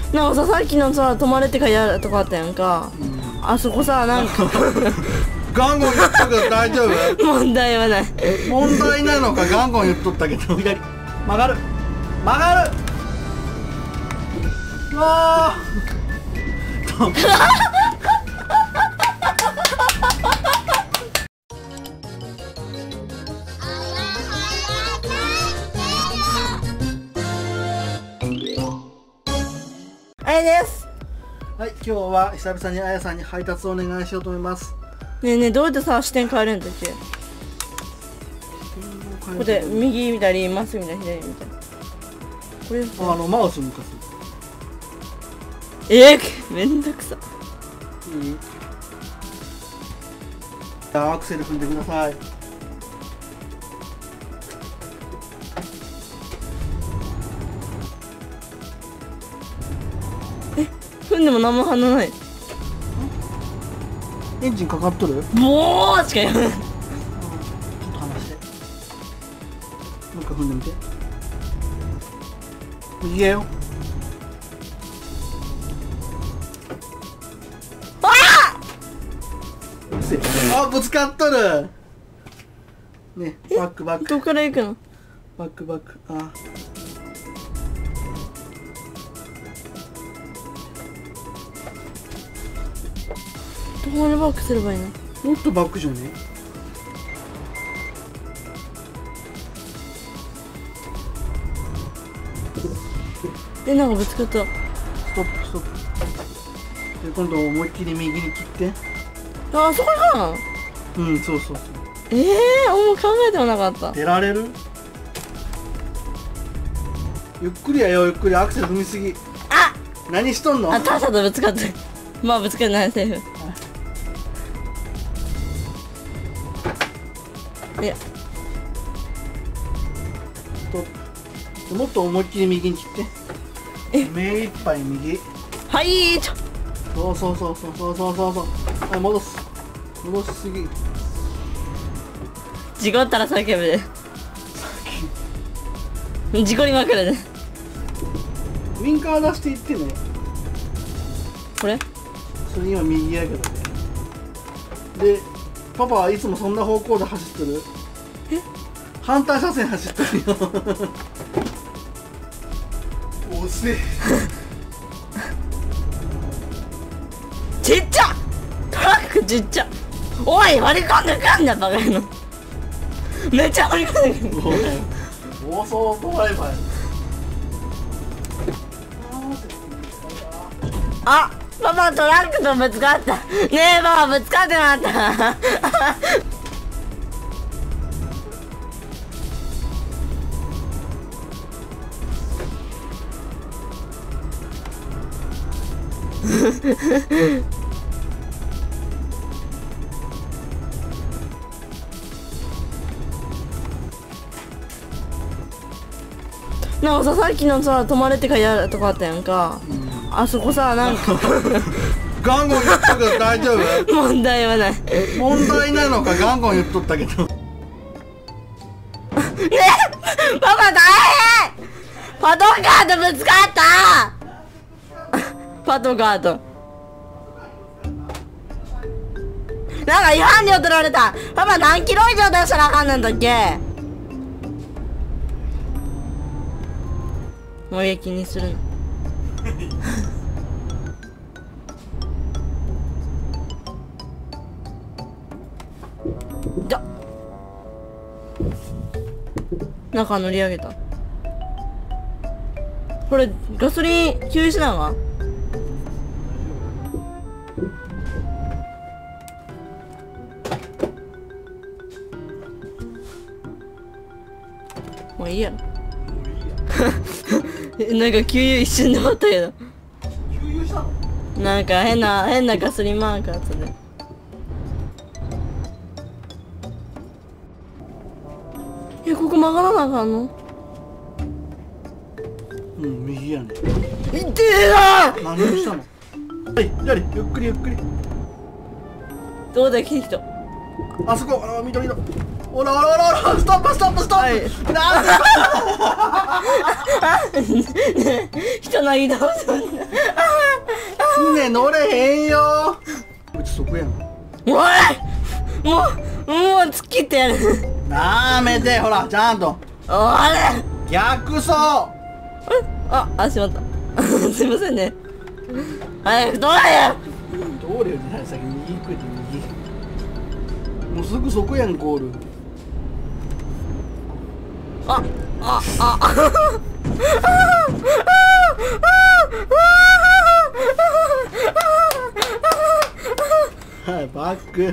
なんかさ、さっきのさ、止まれって書いてあるとこあったやんか。あそこさ、なんかガンゴン言っとくけど大丈夫？ 問題はない。 問題なのかガンゴン言っとったけど。左曲がる曲がる。うわあれです。 はい、今日は久々にあやさんに配達をお願いしようと思います。 ねえねえ、どうやってさ、視点変えるんだっけ？ここで右見たり、まっすぐ見たり、左見たり。これマウス向かす。 めんどくさ。 いい？じゃあアクセル踏んでください。 踏んでも何も反応ない。 エンジンかかっとる？ もうしか言わない。 ちょっと離して。もう一回踏んでみて。右やよ。あ、ぶつかっとる。ね、バックバック。 どこから行くの？ バックバック。あ。 どこまでバックすればいいの？ もっとバックじゃね？ なんかぶつかった。 ストップストップ。で、今度思いっきり右に切って。 あ、そこかな？ うん、そうそうそう。 もう考えてもなかった。 出られる？ゆっくりやよ、ゆっくり。アクセル踏みすぎ。 あ、 何しとんの？ 他者とぶつかって。まあぶつかってない、セーフ。いや、 ストップ。もっと思いっきり右に切って。目いっぱい右。 はい、 そうそうそうそうそうそうそうそう。はい、戻すしすぎ。 事故ったら叫ぶで。事故りまくるで。 ウインカー出していってね。 これ？ それ今右やけどね。で、パパはいつもそんな方向で走ってる？反対車線走ってるよ。遅え。 ちっちゃ！トラックちっちゃ！おい、割り込んでくんだバカ野郎。めっちゃ割り込んでくる。 暴走ドライバーや。 あ、パパトラックとぶつかった。ねえパパぶつかってなかった。なんかさ、さっきのさ、止まれって書いてあるとこあったやんか。あそこさ、なんかガンゴン言っとくけど大丈夫？ 問題はない。 問題なのかガンゴン言っとったけど。 ねえパパ大変！パトカーとぶつかった。パトカーとなんか違反料取られた。パパ何キロ以上出したらあかんなんだっけ？もういい気にするの。じゃ中乗り上げた。これガソリン給油しなのか？もういいやろ。なんか給油一瞬で終わったけど。 給油したの？ なんか変なガソリンマークあったね。ここ曲がらなあかんの？ うん、右やね。 いってえな。 何をしたの？はい、左、ゆっくりゆっくり。 どうだよ、キリヒト。 あそこ、緑の。 おらおらおらおら、ストップストップストップ、なんだ人の移動すんな。 船乗れへんよ。うちそこやん。 おい、もう突っ切ってやる。 なめて、ほらちゃんとおい、 逆走。 しまった。すいませんね。早く通れよ。 通れよ、先右行くって右。もうすぐそこやん、ゴール。はい、バック。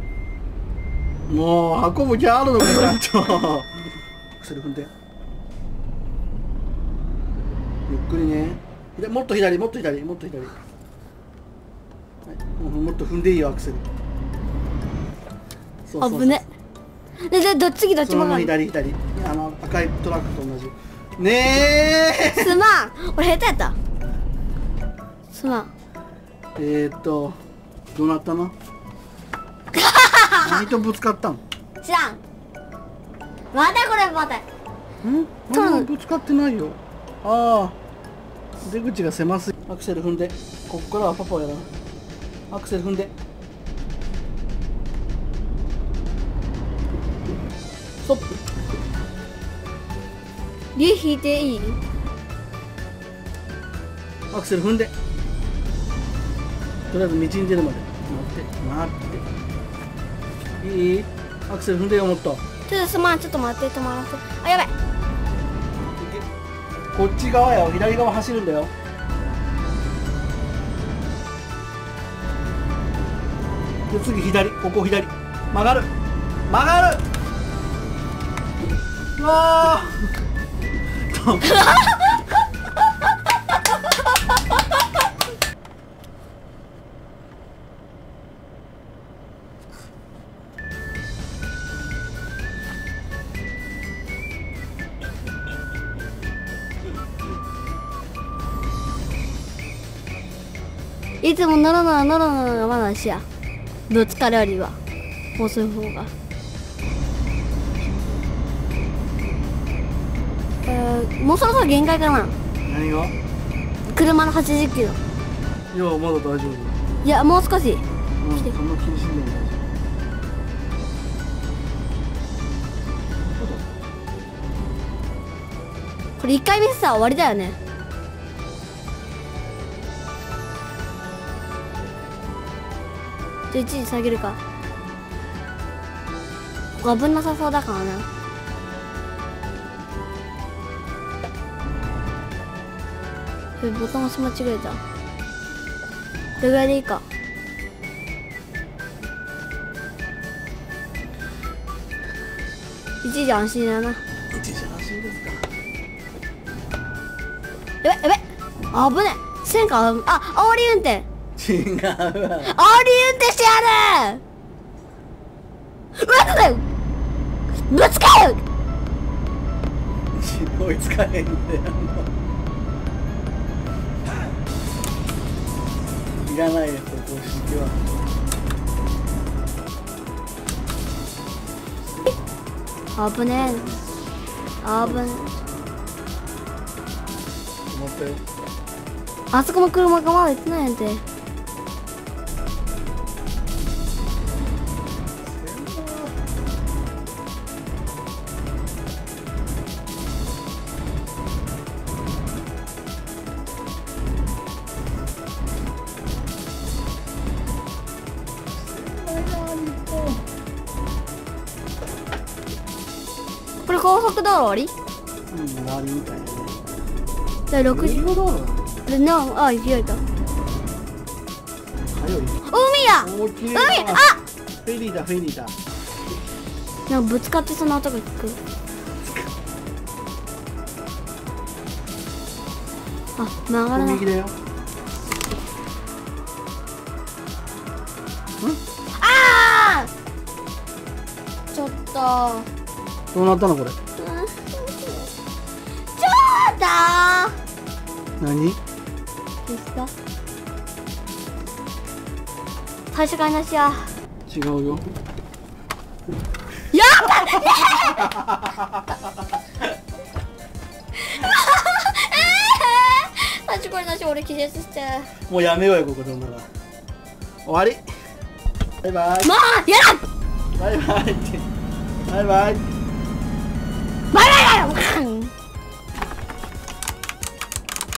もう運ぶ気あるのかちゃんと。アクセル踏んで。ゆっくりね。もっと左、もっと左、もっと左。はい、もっと踏んでいいよ、アクセル。そうそうそう。 危ね。で、どっちどっちも。 そのまま左、左。赤いトラックと同じ。ねえ。 すまん。俺下手やった。すまん。 どうなったの？何とぶつかったん？ 知らん。またこれまた。 ぶつかってないよ。ああ、出口が狭すぎ。アクセル踏んで。こっからはパパやらな。アクセル踏んで。ストップ。 竜引いていい？ アクセル踏んで。とりあえず道に出るまで待っていい？アクセル踏んでよ、もっと。 ちょっと待って、止まらせ。あ、やばい。 こっち側や、左側走るんだよ。で次左、ここ左曲がる。うわいつもノロノロがまだしや。ぶつかるよりは遅い方が。もうそろそろ限界かな。 何が？ 車の80キロ。 いや、まだ大丈夫。 いや、もう少し。 そんな気にしんでも大丈これ1回ミスったら終わりだよね。じゃあ一時下げるか。ここ危なさそうだからな。ボタン押し間違えた。どれぐらいでいいか。一時安心だな。 一時安心ですか。 やべやべ、危ねえ。線か。煽り運転。 違うわ。 煽り運転してやる。待ってよ、ぶつかる。 追いつかへんで、いらないですよ、公式は。 危ねえ。危ね思ったよ。 え。あそこの車がまだ行ってないやんて。これ高速道路終わり？ 終わりみたいなね。 じゃあ6時。 道路でな、開いた。 早い。 海や。 おー、綺麗海、 だ。 あ。 フェリーだ、フェリーだ。 なんかぶつかってその音が聞く。曲がらない。 右だよ。 ちょっと。 どうなったのこれ？ ちょっと。 何？ ですか？最初からなしや。 違うよ。 やばい。 マジこれなし、俺気絶しちゃう。 もうやめようよここでほんなら終わり。バイバイもうやだ。 バイバイってバイバイバイバイバイバイ。